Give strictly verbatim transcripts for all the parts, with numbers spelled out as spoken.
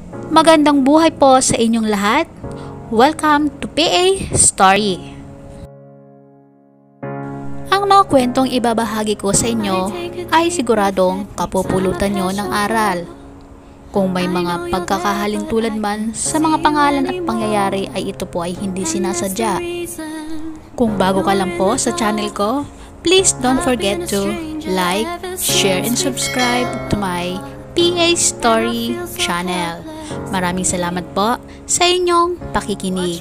Magandang buhay po sa inyong lahat. Welcome to P A Story. Ang mga kwentong ibabahagi ko sa inyo ay siguradong kapupulutan nyo ng aral. Kung may mga pagkakahalintulad man sa mga pangalan at pangyayari ay ito po ay hindi sinasadya. Kung bago ka lang po sa channel ko, please don't forget to like, share, and subscribe to my P A Story channel. Maraming salamat po sa inyong pakikinig.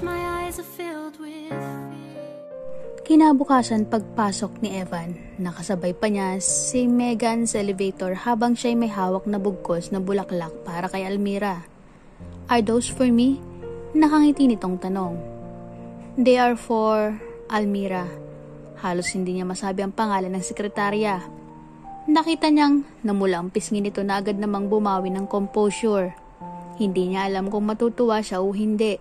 Kinabukasan pagpasok ni Evan, nakasabay pa niya si Megan sa elevator habang siya'y may hawak na bugkos na bulaklak para kay Almira. Are those for me? Nakangiti nitong tanong. They are for Almira. Halos hindi niya masabi ang pangalan ng sekretarya. Nakita niyang namula ang pisngi nito na agad namang bumawi ng composure. Hindi niya alam kung matutuwa siya o hindi.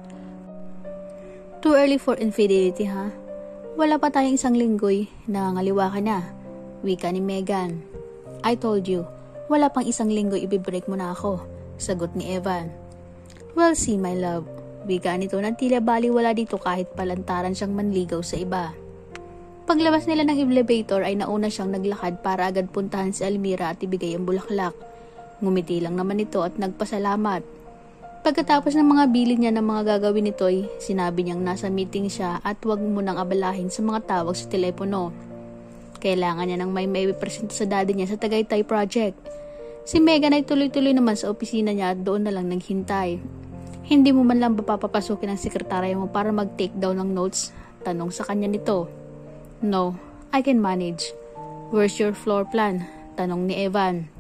Too early for infidelity, ha? Wala pa tayong isang linggoy, nangangaliwa ka na. Wika ni Megan. I told you, wala pang isang linggoy ibibreak mo na ako, sagot ni Evan. Well, see my love. Wika nito na tila baliwala dito kahit palantaran siyang manligaw sa iba. Paglabas nila ng elevator ay nauna siyang naglakad para agad puntahan si Almira at ibigay ang bulaklak. Ngumiti lang naman ito at nagpasalamat. Pagkatapos ng mga bilin niya ng mga gagawin nito ay sinabi niyang nasa meeting siya at huwag mo nang abalahin sa mga tawag sa telepono. Kailangan niya ng may may presenta sa daddy niya sa Tagaytay project. Si Megan ay tuloy-tuloy naman sa opisina niya at doon na lang naghintay. Hindi mo man lang ba papapasukin ang sekretarya mo para mag-take down ng notes? Tanong sa kanya nito. No, I can manage. Where's your floor plan? Tanong ni Evan.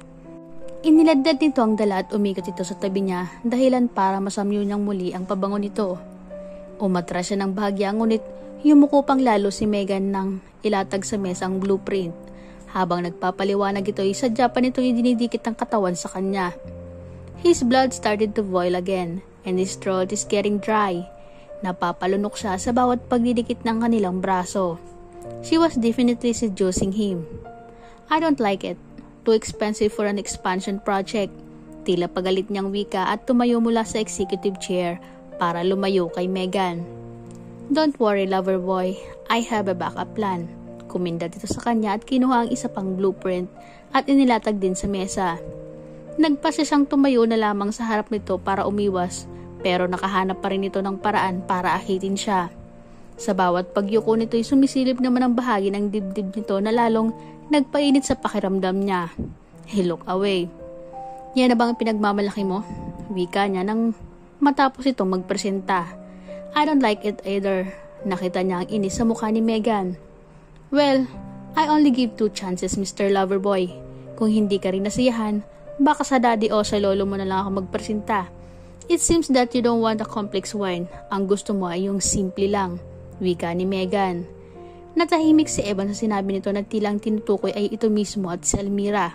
Iniladlad nito ang dala at umikot ito sa tabi niya dahilan para masamyo niyang muli ang pabango nito. Umatras siya ng bahagya ngunit yumuko pang lalo si Megan nang ilatag sa mesa ang blueprint. Habang nagpapaliwanag ito ay sadya pa nito yung dinidikit ang katawan sa kanya. His blood started to boil again and his throat is getting dry. Napapalunok siya sa bawat pagdidikit ng kanilang braso. She was definitely seducing him. I don't like it. Too expensive for an expansion project. Tila pagalit niyang wika at tumayo mula sa executive chair para lumayo kay Megan. Don't worry, lover boy. I have a backup plan. Kumindat ito sa kanya at kinuha ang isa pang blueprint at inilatag din sa mesa. Nagpasya siyang tumayo na lamang sa harap nito para umiwas pero nakahanap pa rin ito ng paraan para akitin siya. Sa bawat pagyuko nito ay sumisilip naman ang bahagi ng dibdib nito na lalong nagpainit sa pakiramdam niya. He looked away. Yan na bang pinagmamalaki mo? Wika niya nang matapos itong magpresenta. I don't like it either. Nakita niya ang inis sa mukha ni Megan. Well, I only give two chances, Mister Loverboy. Kung hindi ka rin nasiyahan, baka sa daddy o sa lolo mo na lang ako magpresenta. It seems that you don't want a complex wine. Ang gusto mo ay yung simple lang. Wika ni Megan. Natahimik si Evan sa sinabi nito na tilang tinutukoy ay ito mismo at si Almira.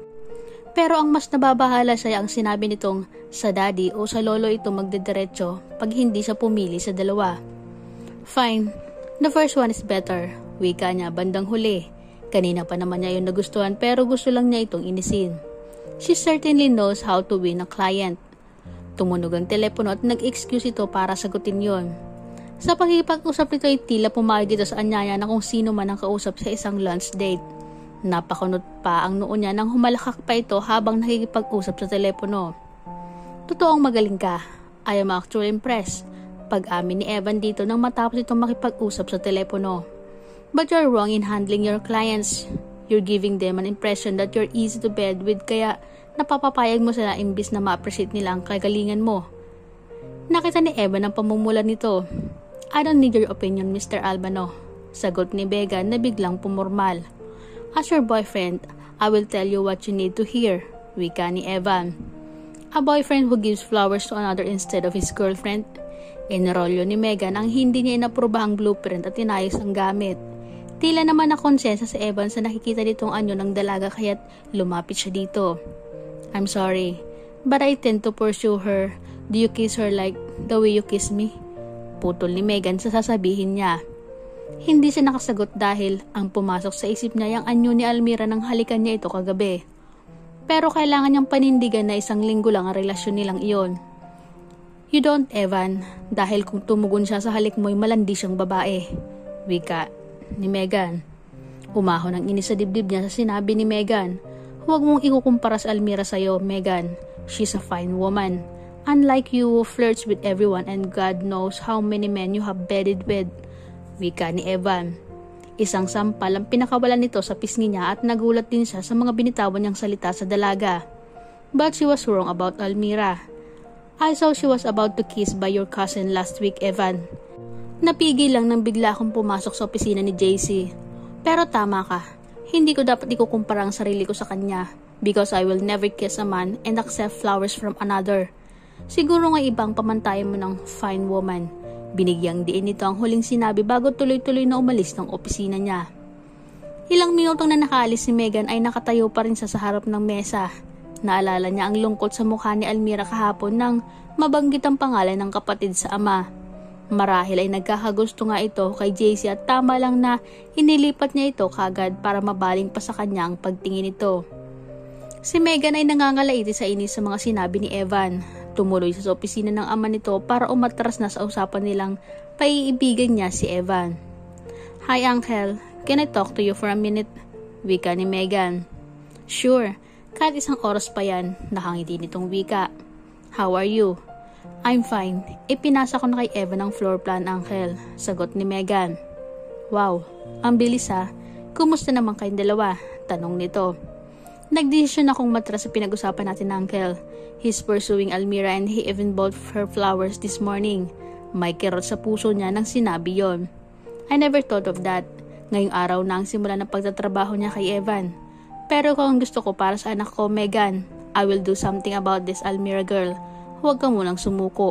Pero ang mas nababahala siya ang sinabi nitong sa daddy o sa lolo ito magdediretso pag hindi siya pumili sa dalawa. Fine, the first one is better. Wika niya bandang huli. Kanina pa naman niya yung nagustuhan pero gusto lang niya itong inisin. She certainly knows how to win a client. Tumunog ang telepono at nag-excuse ito para sagutin yon. Sa pagkikipag-usap nito ay tila pumayag dito sa anyaya na kung sino man ang kausap sa isang lunch date. Napakunot pa ang noo niya nang humalakak pa ito habang nakikipag-usap sa telepono. Totoong magaling ka. I am actually impressed. Pag-amin ni Evan dito nang matapos itong makipag-usap sa telepono. But you're wrong in handling your clients. You're giving them an impression that you're easy to bed with kaya napapapayag mo sila imbis na ma-appreciate nila ang kagalingan mo. Nakita ni Evan ang pamumulan nito. I don't need your opinion, Mister Albano. Sagot ni Megan na biglang pumormal. As your boyfriend, I will tell you what you need to hear. Wika ni Evan. A boyfriend who gives flowers to another instead of his girlfriend. Inrolyo ni Megan ang hindi niya inaprobahang blueprint at inayos ang gamit. Tila naman na konsensa si Evan sa nakikita nitong anyo ng dalaga kaya't lumapit siya dito. I'm sorry, but I tend to pursue her. Do you kiss her like the way you kiss me? Putol ni Megan sa sasabihin niya. Hindi siya nakasagot dahil ang pumasok sa isip niya yung anyo ni Almira nang halikan niya ito kagabi. Pero kailangan niyang panindigan na isang linggo lang ang relasyon nilang iyon. You don't, Evan, dahil kung tumugon siya sa halik mo'y malandi siyang babae. Wika ni Megan. Umahon ang inis sa dibdib niya sa sinabi ni Megan. Huwag mong ikukumpara sa Almira sa'yo, Megan. She's a fine woman. Unlike you who flirts with everyone and God knows how many men you have bedded with. Wika ni Evan. Isang sampal ang pinakawalan nito sa pisngi niya at nagulat din siya sa mga binitawan niyang salita sa dalaga. But she was wrong about Almira. I saw she was about to kiss by your cousin last week, Evan. Napigil lang nang bigla akong pumasok sa opisina ni J C. Pero tama ka, hindi ko dapat ikukumpara ang sarili ko sa kanya because I will never kiss a man and accept flowers from another. Siguro nga ibang pamantayan mo ng fine woman. Binigyang diin nito ang huling sinabi bago tuloy-tuloy na umalis ng opisina niya. Ilang minutong na nakaalis si Megan ay nakatayo pa rin siya sa harap ng mesa. Naalala niya ang lungkot sa mukha ni Almira kahapon nang mabanggit ang pangalan ng kapatid sa ama. Marahil ay nagkakagusto nga ito kay J C at tama lang na inilipat niya ito kagad para mabaling pa sa kanya ang pagtingin nito. Si Megan ay nangangalaiti sa inis sa mga sinabi ni Evan. Tumuloy sa opisina ng ama nito para umatras na sa usapan nilang paiibigan niya si Evan. Hi Uncle, can I talk to you for a minute? Wika ni Megan. Sure. Kahit isang oras pa yan, nakangiti nitong wika. How are you? I'm fine. Ipinasa ko na kay Evan ang floor plan, Uncle. Sagot ni Megan. Wow, ang bilis ha. Kumusta naman kayong dalawa? Tanong nito. Nagdesisyon akong matras sa pinag-usapan natin, Uncle. He's pursuing Almira and he even bought her flowers this morning. May kirot sa puso niya nang sinabi yon. I never thought of that. Ngayong araw na ang simula ng pagtatrabaho niya kay Evan. Pero kung gusto ko para sa anak ko, Megan, I will do something about this Almira girl. Huwag ka munang sumuko.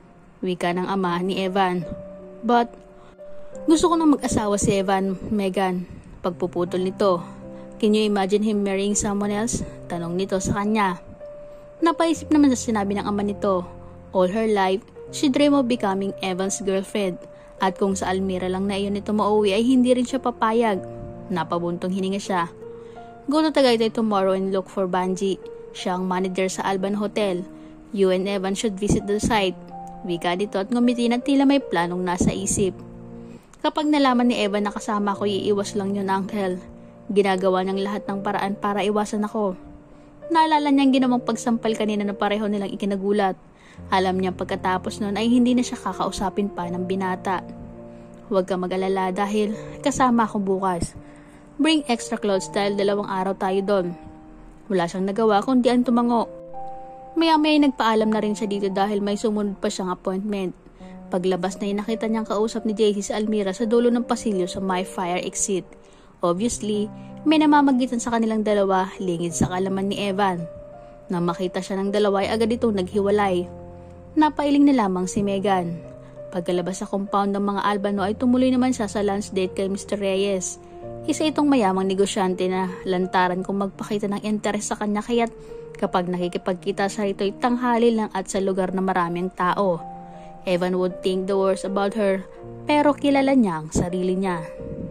Wika ng ama ni Evan. But, gusto ko nang mag-asawa si Evan, Megan. Pagpuputol nito. Can you imagine him marrying someone else? Tanong nito sa kanya. Napaisip naman sa sinabi ng ama nito. All her life, she dreamed of becoming Evan's girlfriend. At kung sa Almira lang na iyon ito mauwi ay hindi rin siya papayag. Napabuntong hininga siya. Go to Tagaytay tomorrow and look for Banji. Siya ang manager sa Alban Hotel. You and Evan should visit the site. Wika dito at ngumiti na tila may planong nasa isip. Kapag nalaman ni Evan na kasama ko, iiwas lang yun, Uncle. Ginagawa niyang lahat ng paraan para iwasan ako. Naalala niyang ginawang pagsampal kanina na pareho nilang ikinagulat. Alam niya pagkatapos nun ay hindi na siya kakausapin pa ng binata. Huwag ka mag-alala dahil kasama ako bukas. Bring extra clothes dahil dalawang araw tayo doon. Wala siyang nagawa kundi ang tumango. Maya-maya nagpaalam na rin siya dito dahil may sumunod pa siyang appointment. Paglabas na nakita niyang kausap ni J C sa Almira sa dulo ng pasilyo sa My Fire exit. Obviously, may namamagitan sa kanilang dalawa, lingid sa kalaman ni Evan. Nang makita siya ng dalawa ay agad itong naghiwalay. Napailing na lamang si Megan. Pagkalabas sa compound ng mga Albano ay tumuloy naman siya sa lunch date kay Mister Reyes. Isa itong mayamang negosyante na lantaran kung magpakita ng interes sa kanya kaya't kapag nakikipagkita sa ito ay tanghali lang at sa lugar na maraming tao. Evan would think the worst about her pero kilala niya ang sarili niya.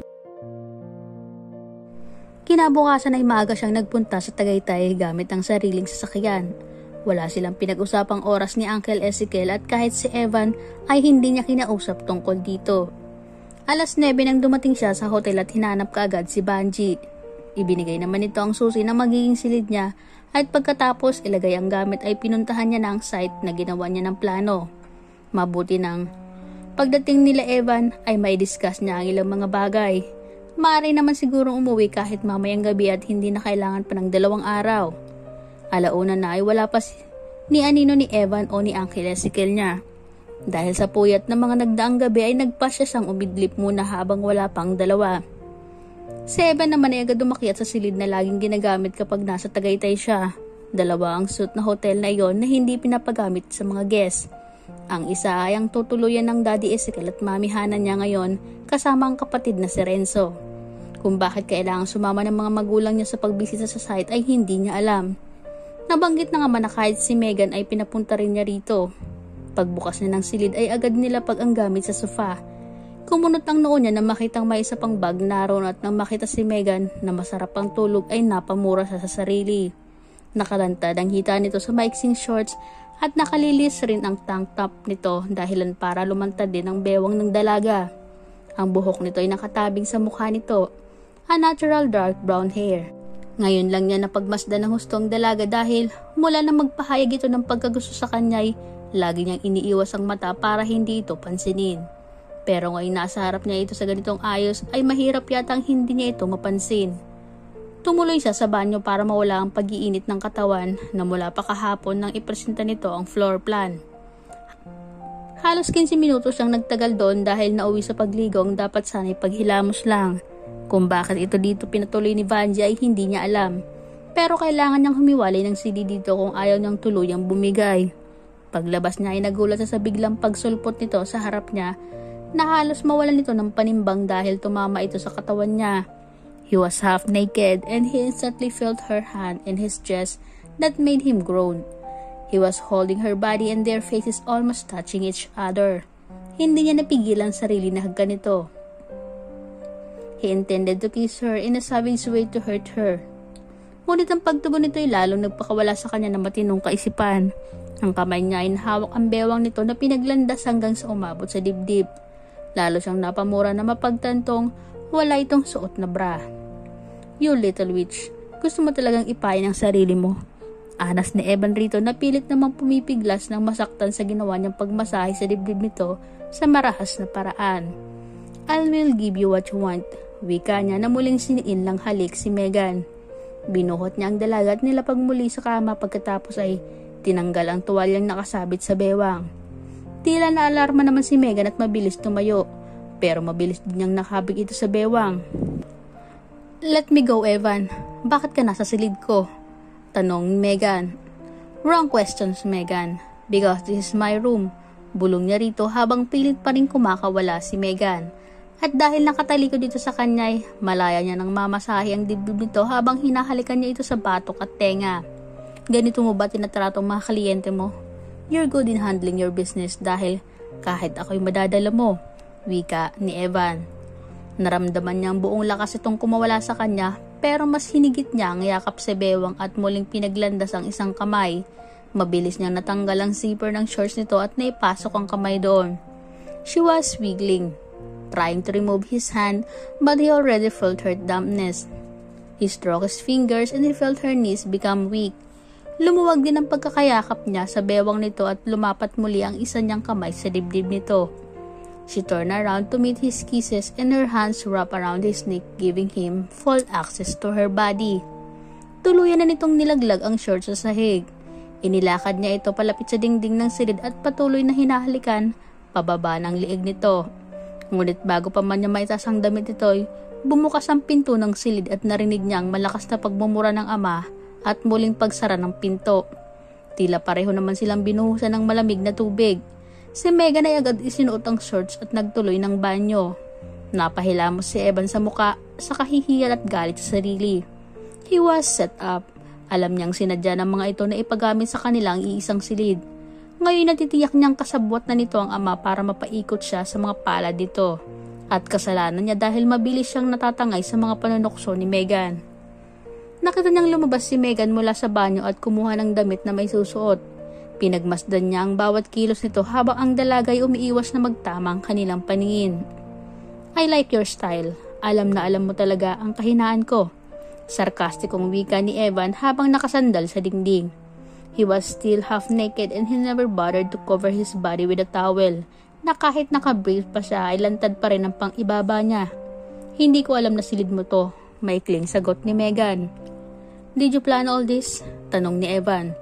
Kinabukasan ay maaga siyang nagpunta sa Tagaytay gamit ang sariling sasakyan. Wala silang pinag-usapang oras ni Uncle Ezekiel at kahit si Evan ay hindi niya kinausap tungkol dito. Alas nebe nang dumating siya sa hotel at hinanap kaagad si Banji. Ibinigay naman ito ang susi na magiging silid niya at pagkatapos ilagay ang gamit ay pinuntahan niya ng site na ginawa niya ng plano. Mabuti nang pagdating nila Evan ay may discuss niya ang ilang mga bagay. Maaari naman siguro umuwi kahit mamayang gabi at hindi na kailangan pa ng dalawang araw. Alauna na ay wala pa si ni anino ni Evan o ni Uncle Ezekiel niya. Dahil sa puyat ng mga nagdaang gabi ay nagpasya siyang umidlip muna habang wala pang dalawa. Si Evan naman ay agad umakyat sa silid na laging ginagamit kapag nasa Tagaytay siya. Dalawa ang suite na hotel na iyon na hindi pinapagamit sa mga guests. Ang isa ay ang tutuluyan ng Daddy Ezekiel at Mami Hana niya ngayon kasama ang kapatid na si Renzo. Kung bakit kailangang sumama ng mga magulang niya sa pagbisita sa site ay hindi niya alam. Nabanggit na nga man na kahit si Megan ay pinapunta rin niya rito. Pagbukas niya ng silid ay agad nilapag ang gamit sa sofa. Kumunot ang noo niya na makitang may isa pang bag naroon at nang makita si Megan na masarap ang tulog ay napamura siya sa sarili. Nakalantad ang hita nito sa maiksing shorts at nakalilis rin ang tank top nito dahilan para lumantad din ang bewang ng dalaga. Ang buhok nito ay nakatabing sa mukha nito, a natural dark brown hair. Ngayon lang niya napagmasdan ng husto ang dalaga dahil mula na magpahayag ito ng pagkagusto sa kanya ay lagi niyang iniiwas ang mata para hindi ito pansinin. Pero ngayon nasa harap niya ito sa ganitong ayos ay mahirap yatang hindi niya ito mapansin. Tumuloy siya sa banyo para mawala ang pag-iinit ng katawan na mula pa kahapon nang ipresenta nito ang floor plan. Halos fifteen minutos siyang nagtagal doon dahil nauwi sa pagligo ang dapat sana'y paghilamos lang. Kung bakit ito dito pinatuloy ni Vanjie ay hindi niya alam. Pero kailangan niyang humiwalay ng C D dito kung ayaw niyang tuluyang bumigay. Paglabas niya ay nagulat siya sa biglang pagsulpot nito sa harap niya na halos mawalan nito ng panimbang dahil tumama ito sa katawan niya. He was half naked and he instantly felt her hand in his chest that made him groan. He was holding her body and their faces almost touching each other. Hindi niya napigilan sarili na hagkan ito. He intended to kiss her in a savage way to hurt her. Ngunit ang pagtugon nito ay lalong nagpakawala sa kanya ng matinong kaisipan. Ang kamay niya ay nahawak ang bewang nito na pinaglandas hanggang sa umabot sa dibdib. Lalo siyang napamura na mapagtantong wala itong suot na bra. You little witch, gusto mo talagang ipayin ang sarili mo. Anas ni Evan rito na pilit namang pumipiglas ng masaktan sa ginawa niyang pagmasahe sa dibdib nito sa marahas na paraan. I will give you what you want, wika niya na muling siniin lang halik si Megan. Binuhot niya ang dalaga at nilapag muli sa kama pagkatapos ay tinanggal ang tuwalyang nakasabit sa bewang. Tila na alarma naman si Megan at mabilis tumayo, pero mabilis din niyang nakabig ito sa bewang. Let me go, Evan. Bakit ka nasa silid ko? Tanong ni Megan. Wrong questions, Megan. Because this is my room. Bulong niya rito habang pilit pa rin kumakawala si Megan. At dahil nakatalikod dito sa kanya ay malaya niya nang mamasahe ang dibdib nito habang hinahalikan niya ito sa batok at tenga. Ganito mo ba tinatrato ang mga kliyente mo? You're good in handling your business dahil kahit ako'y madadala mo, wika ni Evan. Naramdaman niya ang buong lakas itong kumawala sa kanya pero mas hinigit niya ang yakap sa bewang at muling pinaglandas ang isang kamay. Mabilis niyang natanggal ang zipper ng shorts nito at naipasok ang kamay doon. She was wiggling, trying to remove his hand but he already felt her dampness. He stroked his fingers and he felt her knees become weak. Lumuwag din ang pagkakayakap niya sa bewang nito at lumapat muli ang isa niyang kamay sa dibdib nito. She turned around to meet his kisses and her hands wrapped around his neck giving him full access to her body. Tuluyan na nitong nilaglag ang shorts sa sahig. Inilakad niya ito palapit sa dingding ng silid at patuloy na hinahalikan pababa ng liig nito. Ngunit bago pa man niya maitas ang damit ito, bumukas ang pinto ng silid at narinig niya ang malakas na pagmumura ng ama at muling pagsara ng pinto. Tila pareho naman silang binuhusan ng malamig na tubig. Si Megan ay agad isinuot ang shorts at nagtuloy ng banyo. Napahilamos si Evan sa muka sa kahihiyal at galit sa sarili. He was set up. Alam niyang sinadya ng mga ito na ipagamit sa kanilang iisang silid. Ngayon natitiyak niyang kasabwat na nito ang ama para mapaikot siya sa mga palad nito. At kasalanan niya dahil mabilis siyang natatangay sa mga panunokso ni Megan. Nakita niyang lumabas si Megan mula sa banyo at kumuha ng damit na may susuot. Pinagmasdan niya ang bawat kilos nito habang ang dalaga ay umiiwas na magtama ang kanilang paningin. I like your style. Alam na alam mo talaga ang kahinaan ko. Sarkastikong wika ni Evan habang nakasandal sa dingding. He was still half naked and he never bothered to cover his body with a towel, na kahit nakabrief pa siya ay lantad pa rin ang pang-ibaba niya. Hindi ko alam na silid mo to, maikling sagot ni Megan. Did you plan all this? Tanong ni Evan.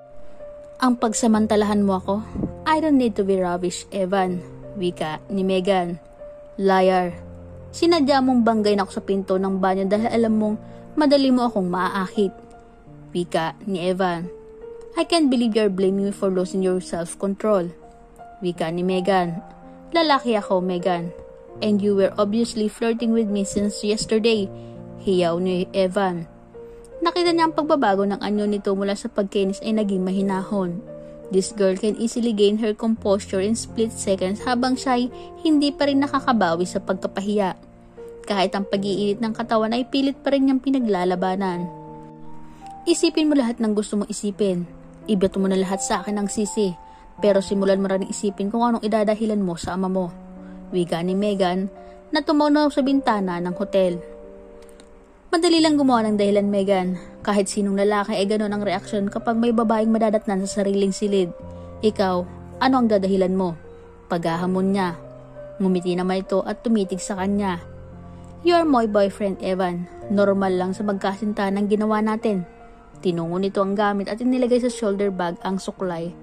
Ang pagsamantalahan mo ako? I don't need to be rubbish, Evan, wika ni Megan. Liar. Sinadya mong banggay na ako sa pinto ng banyo dahil alam mong madali mo akong maaakit, wika ni Evan. I can't believe you're blaming me for losing your self-control, wika ni Megan. Lalaki ako, Megan. And you were obviously flirting with me since yesterday, hiyaw ni Evan. Nakita niya ang pagbabago ng anyo nito mula sa pagkinis ay naging mahinahon. This girl can easily gain her composure in split seconds habang siya ay hindi pa rin nakakabawi sa pagkapahiya. Kahit ang pag-iinit ng katawan ay pilit pa rin niyang pinaglalabanan. Isipin mo lahat ng gusto mong isipin. Ibato mo na lahat sa akin ng sisi. Pero simulan mo rin isipin kung anong idadahilan mo sa ama mo. Wika ni Megan na tumawnaw sa bintana ng hotel. Madali lang gumawa ng dahilan, Megan. Kahit sinong lalaki ay gano'n ang reaksyon kapag may babaeng madadatnan sa sariling silid. Ikaw, ano ang dadahilan mo? Paghahamon niya. Ngumiti naman ito at tumitig sa kanya. You are my boyfriend, Evan. Normal lang sa magkasintahan ng ginawa natin. Tinungo nito ang gamit at inilagay sa shoulder bag ang suklay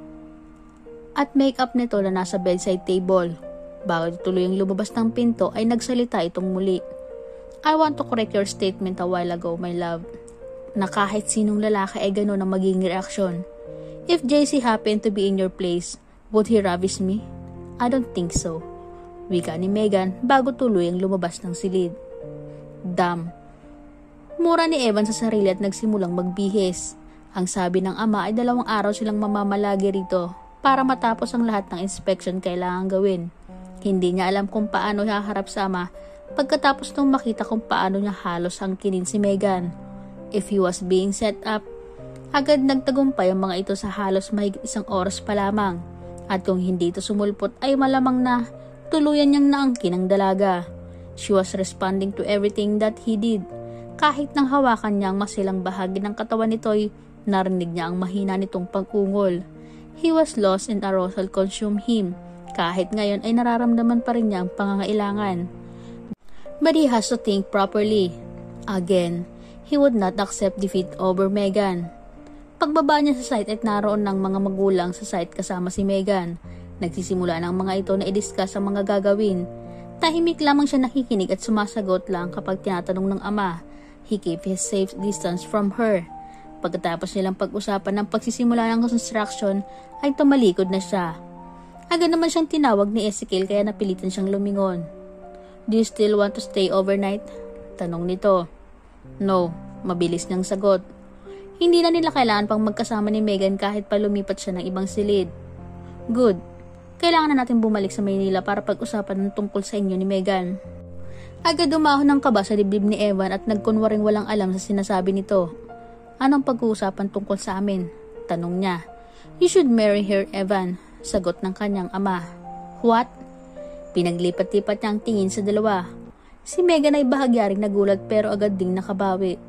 at make-up nito na nasa bedside table. Bago tuloy ang lumabas ng pinto ay nagsalita itong muli. I want to correct your statement a while ago, my love, na kahit sinong lalaki ay gano'n ang magiging reaksyon. If J C happened to be in your place, would he ravish me? I don't think so. Wika ni Megan bago tuloy ang lumabas ng silid. Damn. Mura ni Evan sa sarili at nagsimulang magbihis. Ang sabi ng ama ay dalawang araw silang mamamalagi rito para matapos ang lahat ng inspection kailangan gawin. Hindi niya alam kung paano haharap sa ama pagkatapos nung makita kung paano niya halos angkinin si Megan. If he was being set up, agad nagtagumpay ang mga ito sa halos mahigit isang oras pa lamang. At kung hindi ito sumulpot ay malamang na tuluyan niyang naangkin ang dalaga. She was responding to everything that he did. Kahit nang hawakan niya ang masilang bahagi ng katawan nito'y narinig niya ang mahina nitong pag-ungol. He was lost and arousal consumed him. Kahit ngayon ay nararamdaman pa rin niya ang pangangailangan. But he has to think properly. Again, he would not accept defeat over Megan. Pagbaba niya sa site at naroon ng mga magulang sa site kasama si Megan. Nagsisimula ng mga ito na i-discuss ang mga gagawin. Tahimik lamang siya nakikinig at sumasagot lang kapag tinatanong ng ama. He kept his safe distance from her. Pagkatapos nilang pag-usapan ng pagsisimula ng construction, ay tumalikod na siya. Agad naman siyang tinawag ni Ezekiel kaya napilitan siyang lumingon. Do you still want to stay overnight? Tanong nito. No, mabilis niyang sagot. Hindi na nila kailangan pang magkasama ni Megan kahit pa lumipat siya ng ibang silid. Good. Kailangan na natin bumalik sa Maynila para pag-usapan ng tungkol sa inyo ni Megan. Agad umahon ng kaba sa dibdib ni Evan at nagkunwaring walang alam sa sinasabi nito. Anong pag-uusapan tungkol sa amin? Tanong niya. You should marry her, Evan. Sagot ng kanyang ama. What? Pinaglipat-lipat niya ang tingin sa dalawa. Si Megan ay bahagyaring nagulat pero agad ding nakabawi.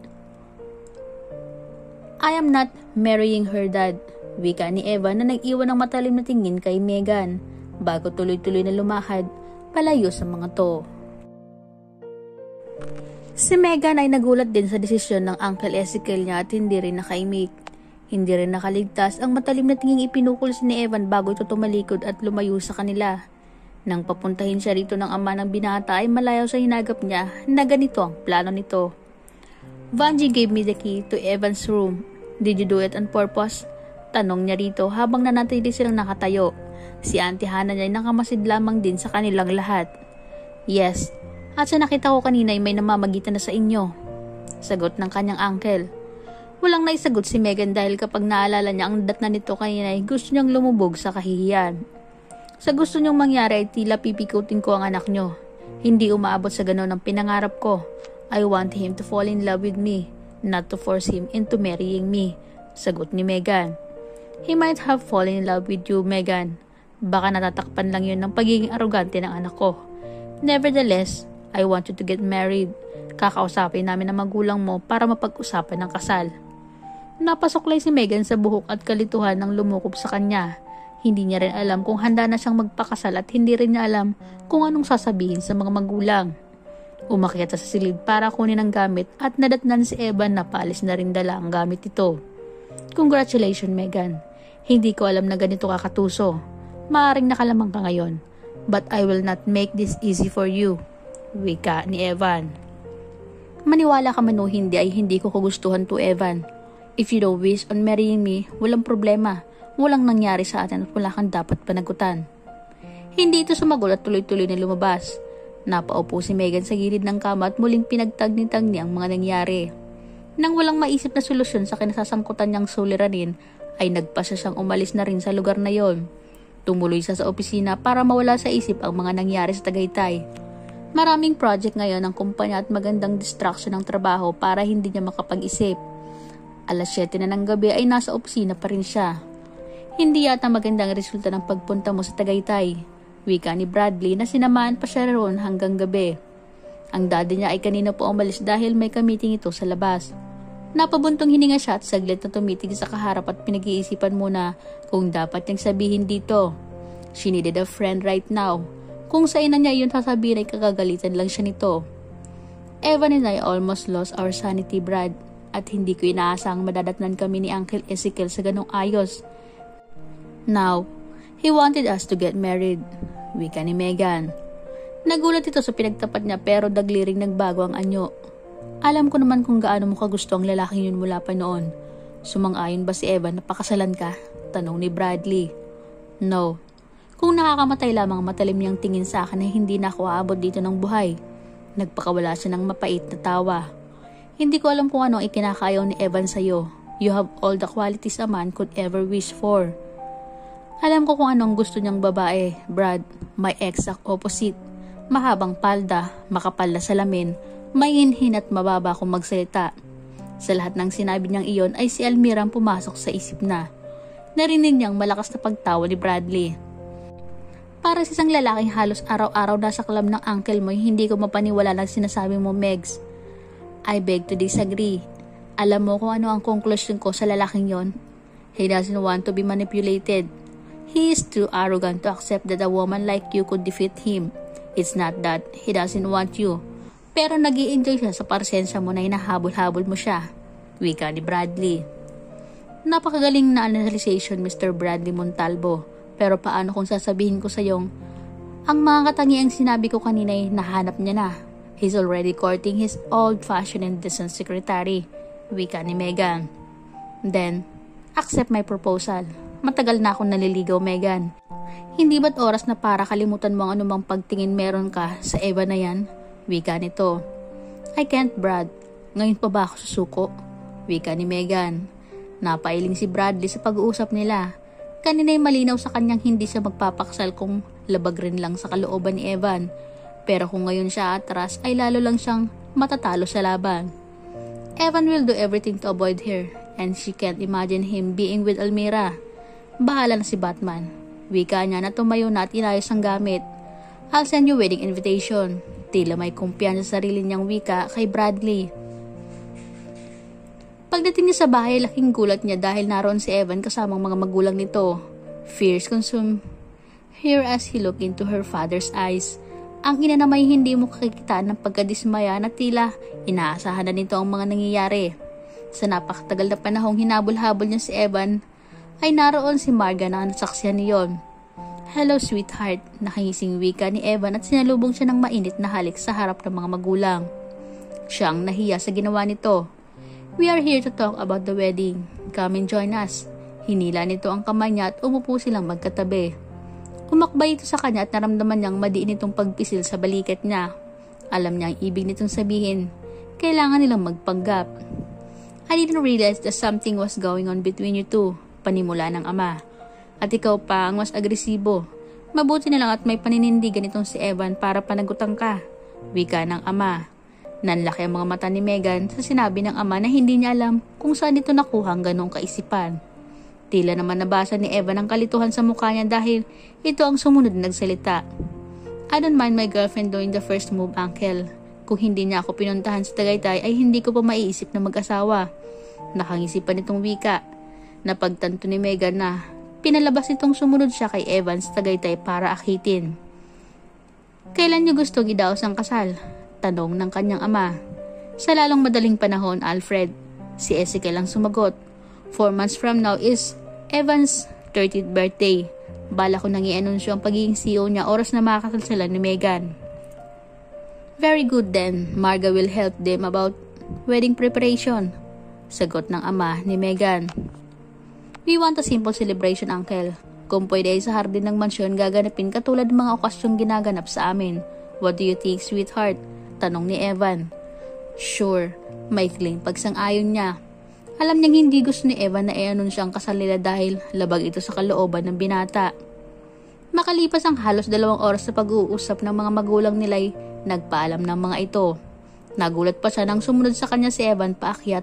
I am not marrying her, Dad. Wika ni Evan na nag-iwan ng matalim na tingin kay Megan bago tuloy-tuloy na lumahad palayo sa mga to. Si Megan ay nagulat din sa desisyon ng Uncle Ezekiel niya at hindi rin nakaimik. Hindi rin nakaligtas ang matalim na tinging ipinukol si ni Evan bago ito tumalikod at lumayo sa kanila. Nang papuntahin siya rito ng ama ng binata ay malayo sa hinagap niya na ganito ang plano nito. Vanji gave me the key to Evan's room. Did you do it on purpose? Tanong niya rito habang nanatili silang nakatayo. Si Auntie Hannah niya ay nakamasid lamang din sa kanilang lahat. Yes. At sa nakita ko kanina ay may namamagitan na sa inyo. Sagot ng kanyang uncle. Walang naisagot si Megan dahil kapag naalala niya ang datna nito kanina ay gusto niyang lumubog sa kahihiyan. Sa gusto niyong mangyari ay tila pipikutin ko ang anak niyo. Hindi umaabot sa ganon ang pinangarap ko. I want him to fall in love with me, not to force him into marrying me. Sagot ni Megan. He might have fallen in love with you, Megan. Baka natatakpan lang yun ng pagiging arugante ng anak ko. Nevertheless, I want you to get married. Kakausapin namin ang magulang mo para mapag-usapan ng kasal. Napasuklay si Megan sa buhok at kalituhan ng lumukob sa kanya. Hindi niya rin alam kung handa na siyang magpakasal at hindi rin niya alam kung anong sasabihin sa mga magulang. Umakyat sa silid para kunin ang gamit at nadatnan si Evan na paalis na rin dala ang gamit ito. Congratulations, Megan. Hindi ko alam na ganito kakatuso. Maaring nakalamang ka ngayon. But I will not make this easy for you. Wika ni Evan. Maniwala ka man o hindi ay hindi ko kagustuhan to, Evan. If you don't wish on marrying me, walang problema. Walang nangyari sa atin at wala kang dapat panagutan. Hindi ito sumagot at tuloy-tuloy na lumabas. Napaupo si Megan sa gilid ng kama at muling pinagtag-nitag niya ang mga nangyari. Nang walang maisip na solusyon sa kinasasangkutan niyang suliranin, ay nagpasya siyang umalis na rin sa lugar na yon. Tumuloy siya sa opisina para mawala sa isip ang mga nangyari sa Tagaytay. Maraming project ngayon ang kumpanya at magandang distraction ng trabaho para hindi niya makapag-isip. Alas siyete na ng gabi ay nasa opisina pa rin siya. Hindi yata magandang resulta ng pagpunta mo sa Tagaytay, wika ni Bradley na sinamahan pa siya roon hanggang gabi. Ang daddy niya ay kanina po umalis dahil may kamiting ito sa labas. Napabuntong hininga siya at saglit na tumitig sa kaharap at pinag-iisipan muna kung dapat niyang sabihin dito. She needed a friend right now. Kung sa ina niya yun sasabihin ay kagagalitan lang siya nito. Evan and I almost lost our sanity, Brad, at hindi ko inaasang madadatnan kami ni Uncle Ezekiel sa ganong ayos. Now, he wanted us to get married, wika ni Megan. Nagulat ito sa pinagtapat niya pero dagliring nagbago ang anyo. Alam ko naman kung gaano mo kagusto ang lalaking yun mula pa noon. Sumang-ayon ba si Evan na pakasalan ka? Tanong ni Bradley. No. Kung nakakamatay lamang matalim niyang tingin sa akin ay hindi na ako aabot dito ng buhay. Nagpakawala siya ng mapait na tawa. Hindi ko alam kung ano ang ikinakayaw ni Evan sa'yo. You have all the qualities a man could ever wish for. Alam ko kung anong gusto niyang babae, Brad. My exact opposite. Mahabang palda, makapal na salamin, mainhin at mababa kung magsalita. Sa lahat ng sinabi niyang iyon ay si Almira ang pumasok sa isip na. Narinig niyang malakas na pagtawa ni Bradley. Para sa isang lalaking halos araw-araw nasa club ng uncle mo, hindi ko mapaniwala ng sinasabi mo, Megs. I beg to disagree. Alam mo kung ano ang conclusion ko sa lalaking yon? He doesn't want to be manipulated. He is too arrogant to accept that a woman like you could defeat him. It's not that he doesn't want you. Pero nag-i-enjoy siya sa parsensya mo na hinahabol-habol mo siya. Wika ni Bradley. Napakagaling na analyzation, Mister Bradley Montalvo. Pero paano kung sasabihin ko sa iyong, ang mga katangiang sinabi ko kanina ay nahanap niya na. He's already courting his old-fashioned and decent secretary. Wika ni Megan. Then, accept my proposal. Matagal na akong naliligaw, Megan. Hindi ba't oras na para kalimutan mo ang anumang pagtingin meron ka sa Eva na yan? Wika nito. I can't, Brad. Ngayon pa ba ako susuko? Wika ni Megan. Napailing si Bradley sa pag-uusap nila. Kanina'y malinaw sa kanyang hindi siya magpapakasal kung labag rin lang sa kalooban ni Evan. Pero kung ngayon siya atras ay lalo lang siyang matatalo sa laban. Evan will do everything to avoid her and she can't imagine him being with Almira. Bahala na si Batman. Wika niya na tumayo na at inayos ang gamit. I'll send you wedding invitation. Tila may kumpiyansa sa sarili niyang wika kay Bradley. Pagdating niya sa bahay, laking gulat niya dahil naroon si Evan kasamang mga magulang nito. Fears consumed her as he looked into her father's eyes. Ang ina na may hindi mo kakikita ng pagkadismaya na tila inaasahan na nito ang mga nangyayari. Sa napakatagal na panahong hinabol-habol niya si Evan, ay naroon si Marga na nasaksihan niyon. Hello sweetheart, nakangising wika ni Evan at sinalubong siya ng mainit na halik sa harap ng mga magulang. Siya ang nahiya sa ginawa nito. We are here to talk about the wedding. Come and join us. Hinila nito ang kamay niya at umupo silang magkatabi. Umakbay ito sa kanya at naramdaman niyang madiin itong pagpisil sa balikat niya. Alam niya ang ibig nitong sabihin. Kailangan nilang magpanggap. I didn't realize that something was going on between you two, panimula ng ama. At ikaw pa ang mas agresibo. Mabuti na lang at may paninindigan itong si Evan para panagutan ka. Wika ng ama. Nanlaki ang mga mata ni Megan sa sinabi ng ama na hindi niya alam kung saan ito nakuha ang ganong kaisipan. Tila naman nabasa ni Evan ang kalituhan sa mukha niya dahil ito ang sumunod na nagsalita. I don't mind my girlfriend doing the first move, uncle. Kung hindi niya ako pinuntahan sa Tagaytay ay hindi ko pa maiisip na mag-asawa. Nakangisipan itong wika. Napagtanto ni Megan na pinalabas itong sumunod siya kay Evan sa Tagaytay para akitin. Kailan niyo gustong idaos ang kasal? Tanong ng kanyang ama. Sa lalong madaling panahon, Alfred. Si Ezekiel ang sumagot. Four months from now is Evan's thirtieth birthday. Bala ko nang i-anunsyo ang pagiging C E O niya oras na makakasal sila ni Megan. Very good then. Marga will help them about wedding preparation. Sagot ng ama ni Megan. We want a simple celebration, uncle. Kung pwede ay sa hardin ng mansyon gaganapin katulad ng mga okasyong ginaganap sa amin. What do you think, sweetheart? Tanong ni Evan. Sure, maikling pagsang-ayon niya. Alam niyang hindi gusto ni Evan na i-anunsyo ang kasal nila dahil labag ito sa kalooban ng binata. Makalipas ang halos dalawang oras sa pag-uusap ng mga magulang nila'y nagpaalam ng mga ito. Nagulat pa siya nang sumunod sa kanya si Evan paakyat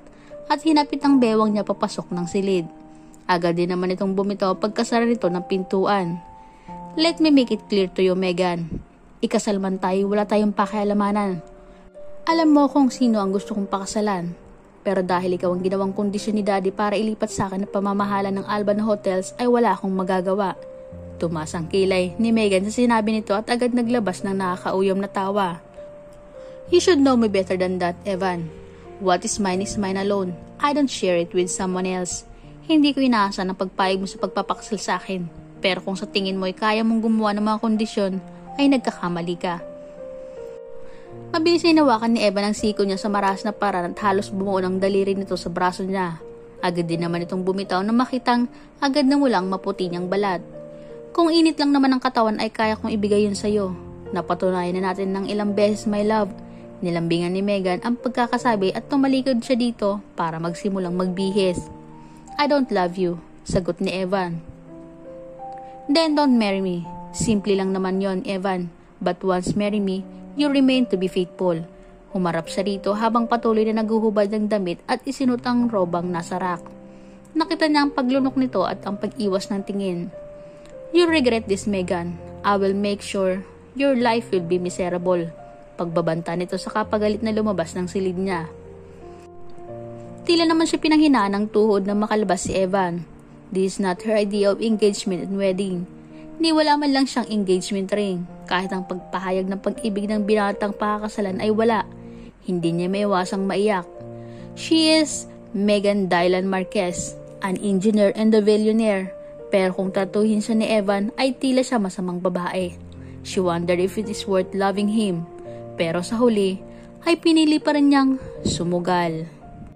at hinapit ang bewang niya papasok ng silid. Agad din naman itong bumitaw pagkasara nito ng pintuan. Let me make it clear to you, Megan. Ikasal man tayo, wala tayong pakialamanan. Alam mo kung sino ang gusto kong pakasalan. Pero dahil ikaw ang ginawang kondisyon ni Daddy para ilipat sa akin ang pamamahala ng Alban Hotels ay wala akong magagawa. Tumas ang kilay ni Megan sa sinabi nito at agad naglabas ng nakakauyom na tawa. You should know me better than that, Evan. What is mine is mine alone. I don't share it with someone else. Hindi ko inaasahan ang pagpayag mo sa pagpapakasal sa akin. Pero kung sa tingin mo ay kaya mong gumawa ng mga kondisyon, ay nagkakamali ka. Mabilis na hinawakan ni Evan ang siko niya sa maras na paraan at halos bumuo ng daliri nito sa braso niya. Agad din naman itong bumitaw na makitang agad na mulang maputi niyang balat. Kung init lang naman ang katawan ay kaya kong ibigay yun sa'yo. Napatunayan na natin ng ilang beses, my love. Nilambingan ni Megan ang pagkakasabi at tumalikod siya dito para magsimulang magbihis. I don't love you, sagot ni Evan. Then don't marry me. Simple lang naman yon, Evan. But once marry me, you remain to be faithful. Humarap siya rito habang patuloy na naguhubad ng damit at isinut ang robang nasa rack. Nakita niya ang paglunok nito at ang pag-iwas ng tingin. You regret this, Megan. I will make sure your life will be miserable. Pagbabanta nito sa kapagalit na lumabas ng silid niya. Tila naman siya pinanghinaan ng tuhod nang makalabas si Evan. This is not her idea of engagement and wedding. Ni wala man lang siyang engagement ring. Kahit ang pagpahayag ng pag-ibig ng binatang pakakasalan ay wala. Hindi niya maiwasang maiyak. She is Megan Dylan Marquez, an engineer and a billionaire. Pero kung tatuhin siya ni Evan ay tila siya masamang babae. She wondered if it is worth loving him. Pero sa huli ay pinili pa rin niyang sumugal.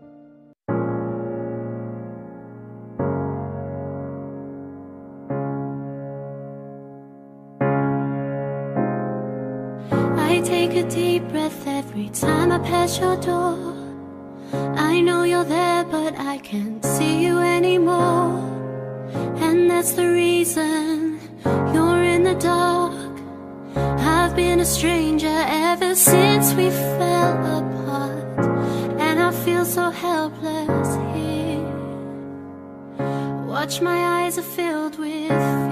I take a deep breath every time I pass your door. I know you're there but I can't see you anymore. And that's the reason you're in the dark. I've been a stranger ever since we fell apart. And I feel so helpless here. Watch, my eyes are filled with